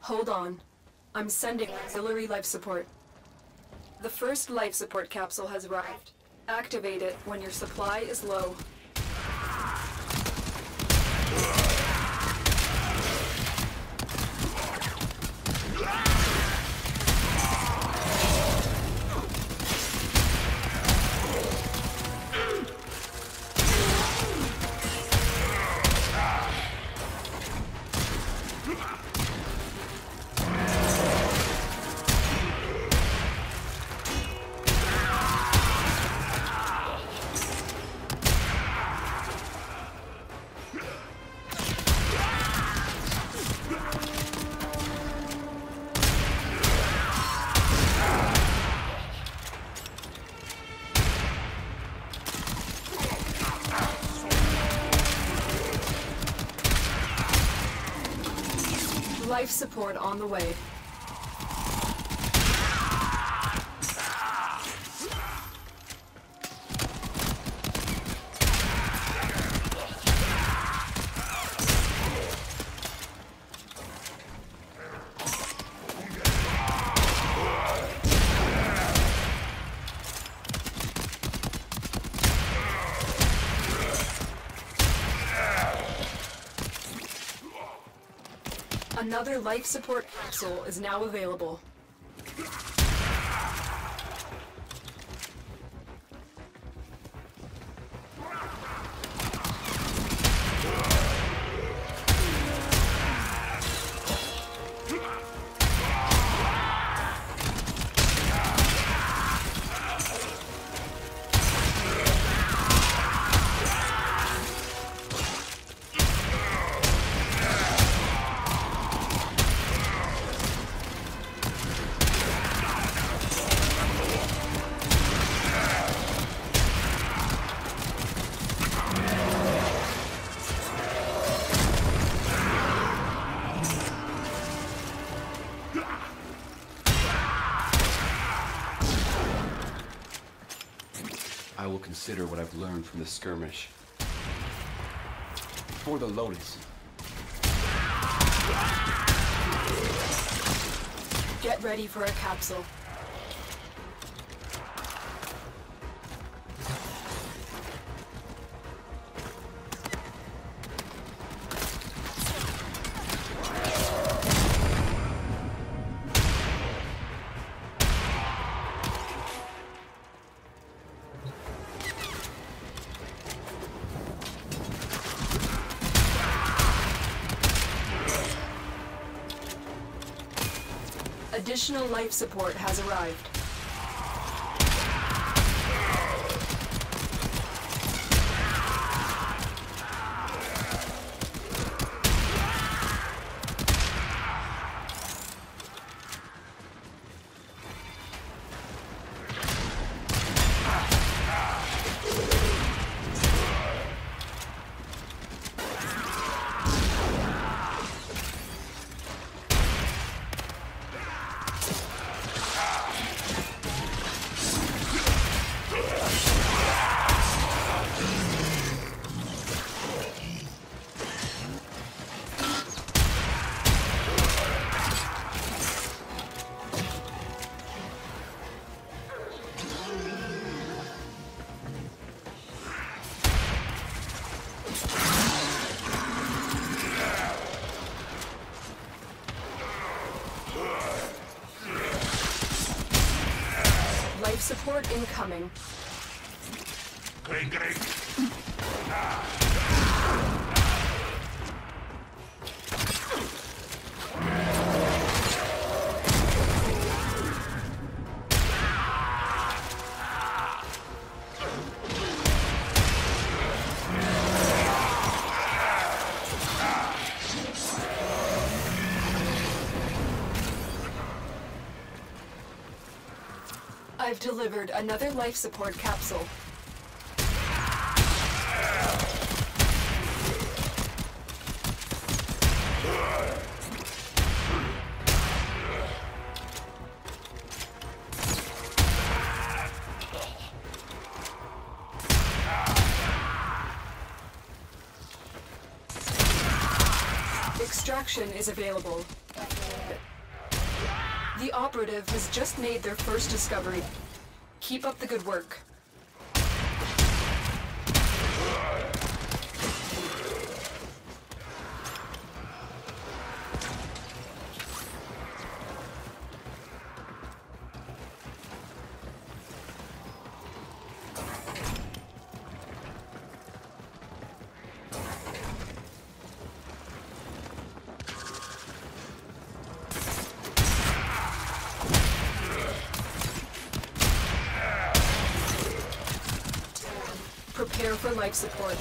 Hold on. I'm sending auxiliary life support. The first life support capsule has arrived. Activate it when your supply is low. Life support on the way. Another life support capsule is now available. I will consider what I've learned from the skirmish. For the Lotus. Get ready for a capsule. Additional life support has arrived. Life support incoming. I've delivered another life support capsule. Extraction is available. The operative has just made their first discovery. Keep up the good work. Prepare for life support.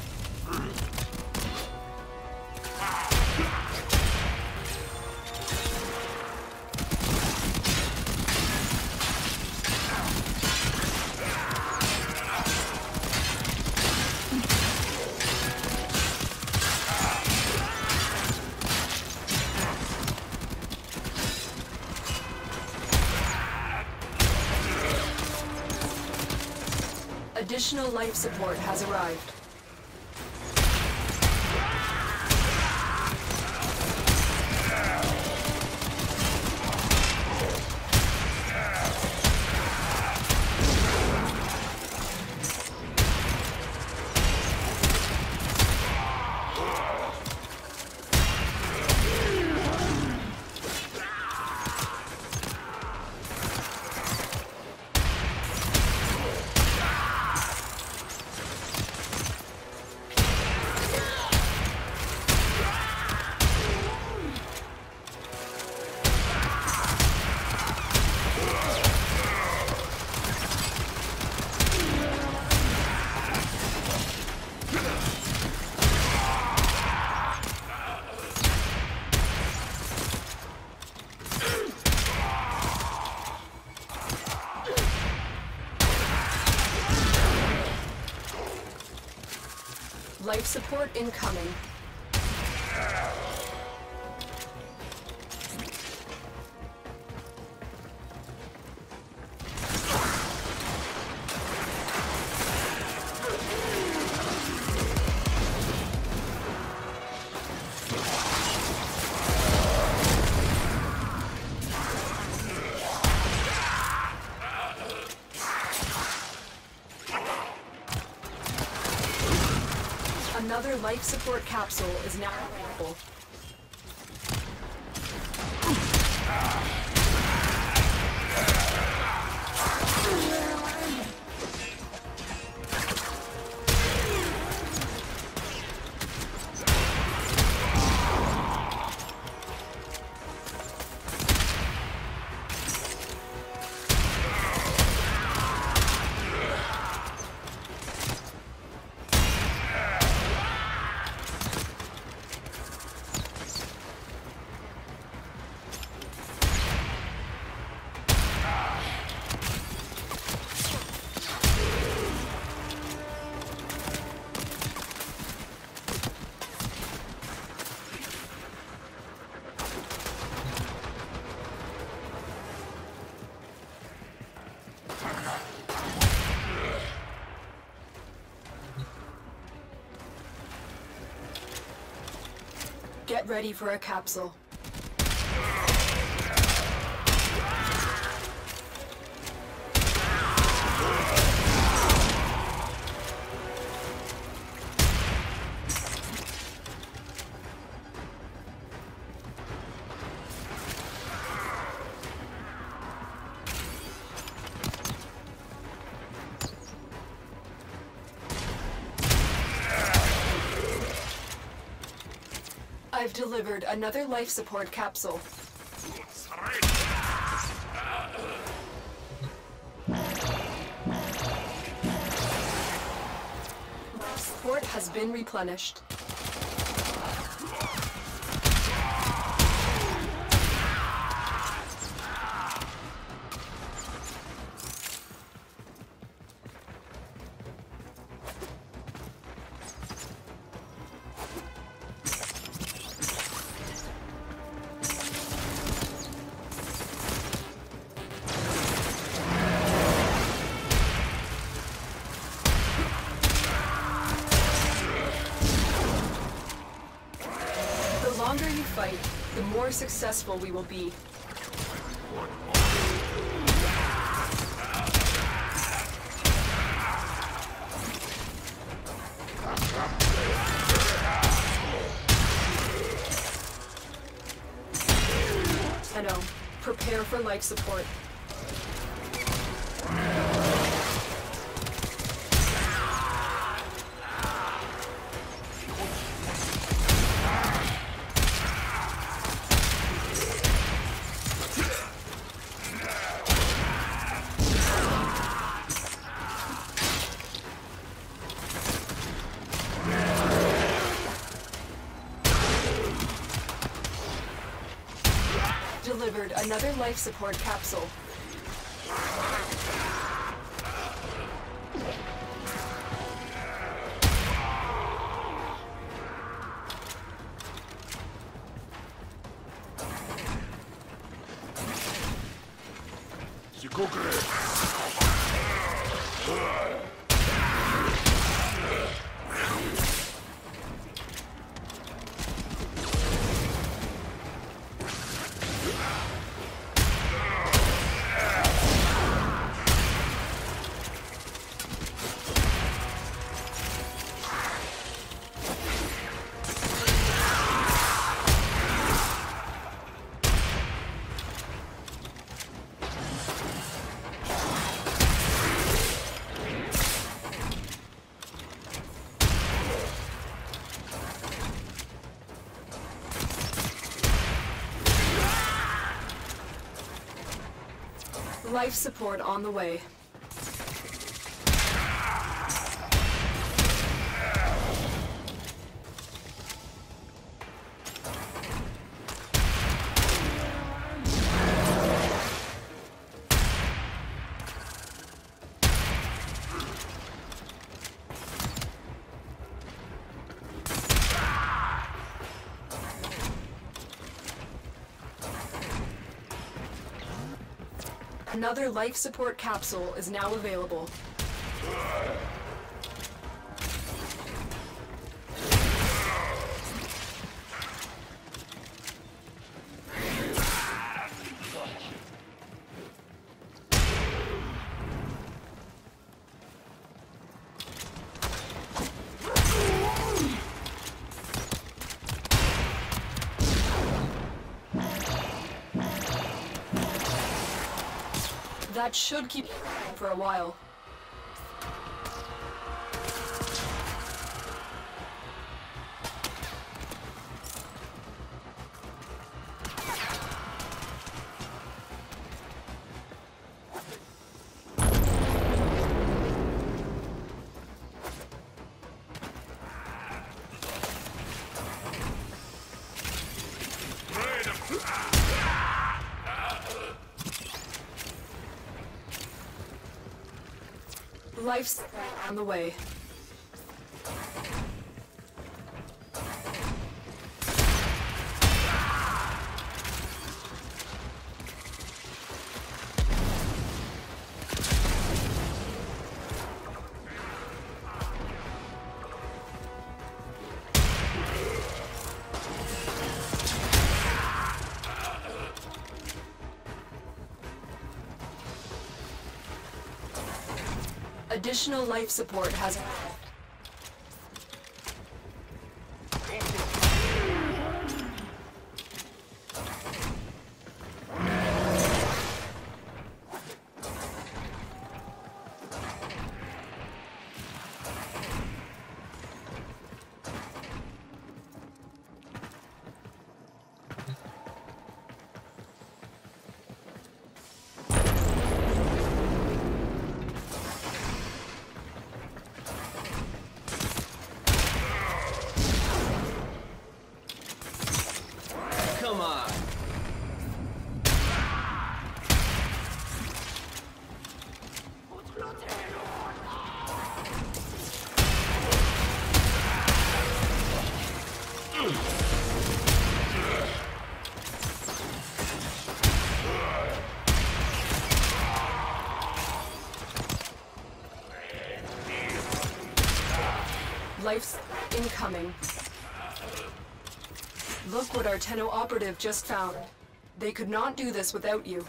Additional life support has arrived. Life support incoming. Another life support capsule is now available. Get ready for a capsule. I've delivered another life support capsule. Support has been replenished. The longer you fight, the more successful we will be. Tenno, prepare for life support. Delivered another life support capsule. Life support on the way. Another life support capsule is now available. That should keep you going for a while. Life support on the way. Additional life support has arrived. Come on. Life's incoming. Look what our Tenno operative just found. They could not do this without you.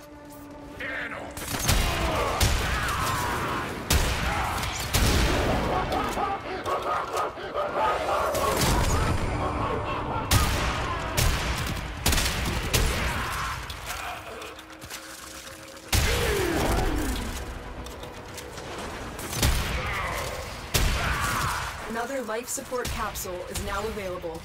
Another life support capsule is now available.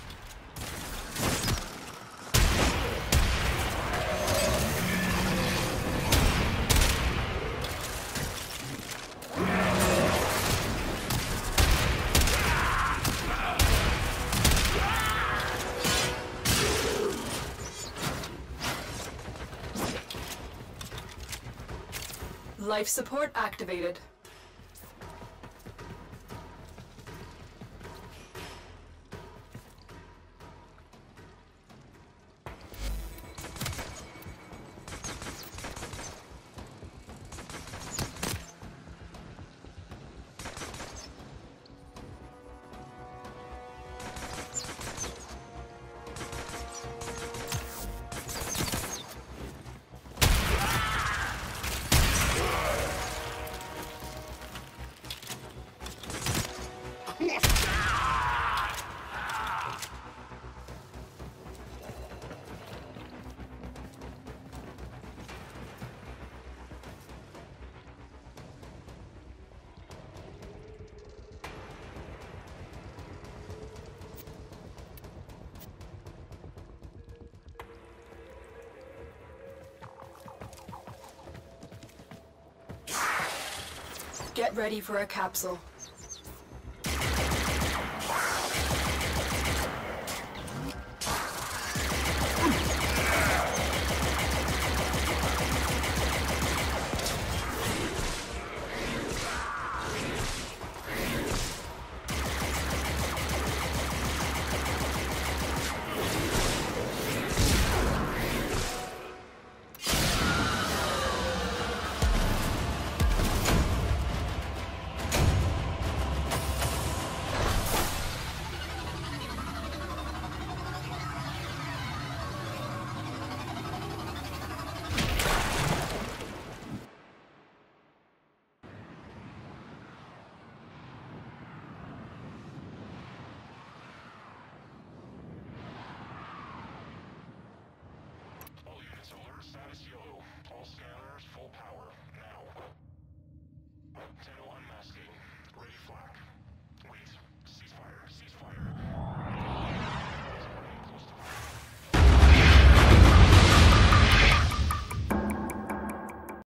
Life support activated. Get ready for a capsule.